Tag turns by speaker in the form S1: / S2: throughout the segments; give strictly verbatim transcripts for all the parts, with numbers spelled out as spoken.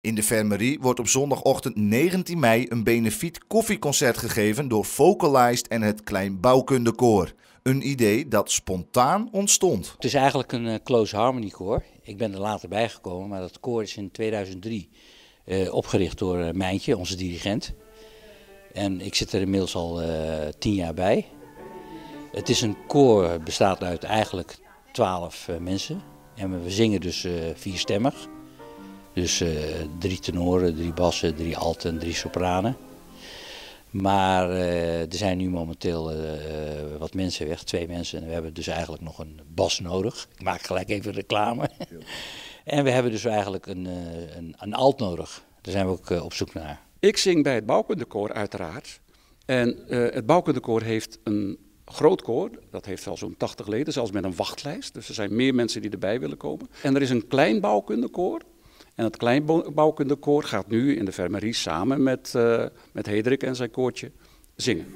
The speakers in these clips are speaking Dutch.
S1: In de Vermerie wordt op zondagochtend negentien mei een benefiet koffieconcert gegeven door Vocalized en het Klein Bouwkundekoor. Een idee dat spontaan ontstond.
S2: Het is eigenlijk een uh, close harmony koor. Ik ben er later bijgekomen, maar dat koor is in tweeduizend drie uh, opgericht door uh, Mijntje, onze dirigent. En ik zit er inmiddels al uh, tien jaar bij. Het is een koor, bestaat uit eigenlijk twaalf uh, mensen. En we zingen dus uh, vierstemmig. Dus uh, drie tenoren, drie bassen, drie alten en drie sopranen. Maar uh, er zijn nu momenteel uh, wat mensen weg, twee mensen. En we hebben dus eigenlijk nog een bas nodig. Ik maak gelijk even reclame. Ja. En we hebben dus eigenlijk een, uh, een, een alt nodig. Daar zijn we ook uh, op zoek naar.
S3: Ik zing bij het bouwkundekoor uiteraard. En uh, het bouwkundekoor heeft een groot koor. Dat heeft wel zo'n tachtig leden, zelfs met een wachtlijst. Dus er zijn meer mensen die erbij willen komen. En er is een klein bouwkundekoor. En het klein bouwkundekoor gaat nu in de Vermerie samen met, uh, met Hederik en zijn koortje zingen.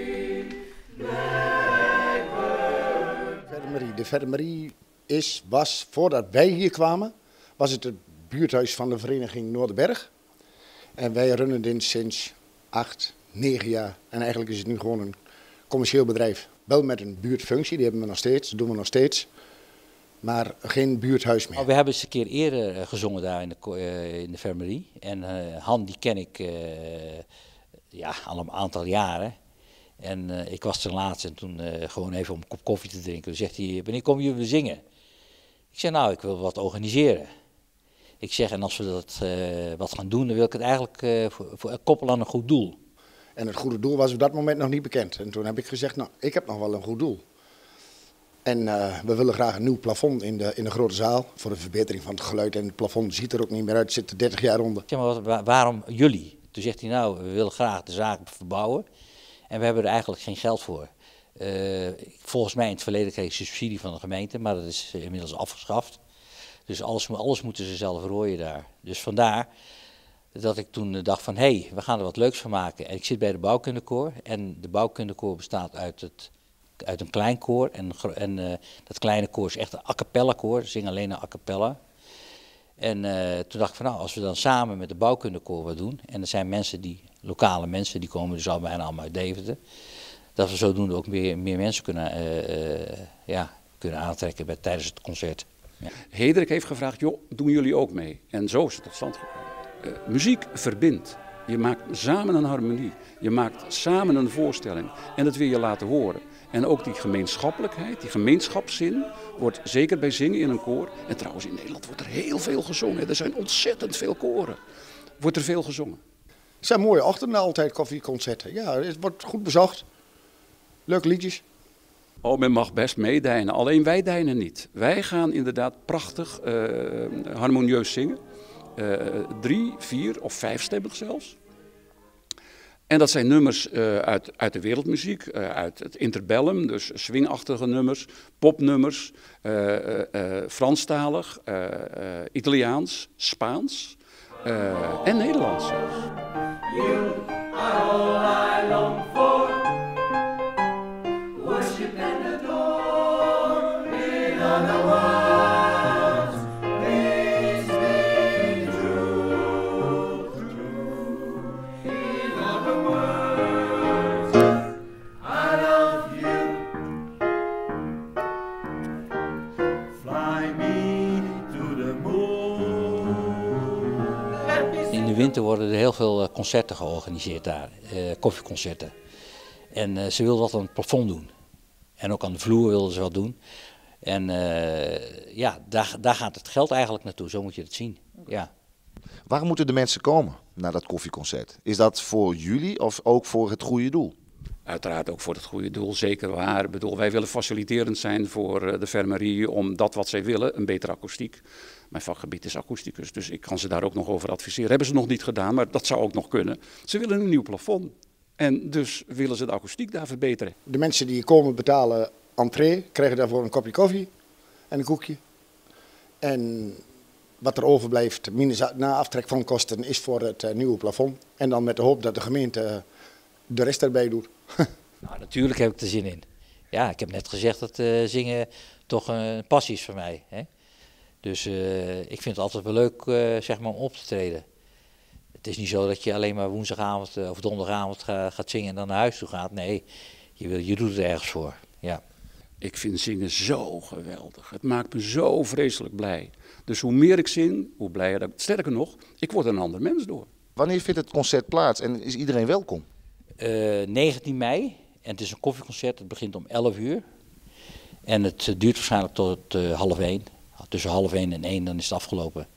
S4: Vermerie. De Vermerie is, was, voordat wij hier kwamen, was het het buurthuis van de vereniging Noorderberg. En wij runnen dit sinds acht, negen jaar. En eigenlijk is het nu gewoon een commercieel bedrijf. Wel met een buurtfunctie, die hebben we nog steeds, dat doen we nog steeds. Maar geen buurthuis meer.
S2: We hebben eens een keer eerder gezongen daar in de, uh, in de Vermerie. En uh, Han die ken ik uh, ja, al een aantal jaren. En uh, ik was ten laatste en toen uh, gewoon even om een kop koffie te drinken. Toen zegt hij, wanneer komen jullie zingen? Ik zeg, nou, ik wil wat organiseren. Ik zeg, en als we dat uh, wat gaan doen, dan wil ik het eigenlijk uh, voor, voor koppelen aan een goed doel.
S4: En het goede doel was op dat moment nog niet bekend. En toen heb ik gezegd, nou, ik heb nog wel een goed doel. En uh, we willen graag een nieuw plafond in de, in de grote zaal. Voor de verbetering van het geluid. En het plafond ziet er ook niet meer uit. Er zitten dertig jaar onder.
S2: Zeg maar, wat, waarom jullie? Toen zegt hij, nou, we willen graag de zaak verbouwen. En we hebben er eigenlijk geen geld voor. Uh, volgens mij in het verleden kreeg ik subsidie van de gemeente. Maar dat is inmiddels afgeschaft. Dus alles, alles moeten ze zelf rooien daar. Dus vandaar dat ik toen dacht van, hé, hey, we gaan er wat leuks van maken. En ik zit bij de bouwkundekoor. En de bouwkundekoor bestaat uit het... uit een klein koor en, en uh, dat kleine koor is echt een a cappella koor, ze zingen alleen een a cappella. En uh, toen dacht ik van nou, als we dan samen met de bouwkundekoor wat doen, en er zijn mensen die, lokale mensen, die komen dus al bijna allemaal uit Deventer, dat we zodoende ook meer, meer mensen kunnen, uh, uh, ja, kunnen aantrekken bij, tijdens het concert. Ja.
S3: Hederik heeft gevraagd, joh, doen jullie ook mee? En zo is het tot stand gekomen. Uh, muziek verbindt. Je maakt samen een harmonie. Je maakt samen een voorstelling. En dat wil je laten horen. En ook die gemeenschappelijkheid, die gemeenschapszin, wordt zeker bij zingen in een koor. En trouwens in Nederland wordt er heel veel gezongen. Er zijn ontzettend veel koren. Wordt er veel gezongen.
S4: Het zijn mooie ochtenden altijd, koffieconcerten. Ja, het wordt goed bezocht. Leuke liedjes.
S3: Oh, men mag best meedijnen. Alleen wij dijnen niet. Wij gaan inderdaad prachtig, uh, harmonieus zingen. Uh, drie, vier of vijfstemmig zelfs. En dat zijn nummers uh, uit, uit de wereldmuziek, uh, uit het interbellum, dus swingachtige nummers, popnummers, uh, uh, uh, Franstalig, uh, uh, Italiaans, Spaans uh, en Nederlands zelfs. You are all I long for. Worship and adore in other words.
S2: In de winter worden er heel veel concerten georganiseerd daar, uh, koffieconcerten. En uh, ze wilden wat aan het plafond doen. En ook aan de vloer wilden ze wat doen. En uh, ja, daar, daar gaat het geld eigenlijk naartoe, zo moet je het zien. Ja.
S1: Waar moeten de mensen komen naar dat koffieconcert? Is dat voor jullie of ook voor het goede doel?
S3: Uiteraard ook voor het goede doel, zeker waar. Ik bedoel, wij willen faciliterend zijn voor de Vermerie om dat wat zij willen, een betere akoestiek. Mijn vakgebied is akoesticus, dus ik kan ze daar ook nog over adviseren. Hebben ze nog niet gedaan, maar dat zou ook nog kunnen. Ze willen een nieuw plafond en dus willen ze de akoestiek daar verbeteren.
S4: De mensen die komen betalen entree, krijgen daarvoor een kopje koffie en een koekje. En wat er overblijft, na aftrek van kosten, is voor het uh, nieuwe plafond. En dan met de hoop dat de gemeente uh, de rest erbij doet.
S2: Nou, natuurlijk heb ik er zin in. Ja, ik heb net gezegd dat uh, zingen toch een passie is voor mij. Hè? Dus uh, ik vind het altijd wel leuk uh, zeg maar, om op te treden. het is niet zo dat je alleen maar woensdagavond of donderdagavond ga, gaat zingen en dan naar huis toe gaat. Nee, je, wil, je doet het ergens voor. Ja.
S3: Ik vind zingen zo geweldig. Het maakt me zo vreselijk blij. Dus hoe meer ik zing, hoe blijer ik. Sterker nog, ik word een ander mens door.
S1: Wanneer vindt het concert plaats en is iedereen welkom?
S2: Uh, negentien mei en het is een koffieconcert. Het begint om elf uur. En het duurt waarschijnlijk tot uh, half één. Tussen half één en één, dan is het afgelopen.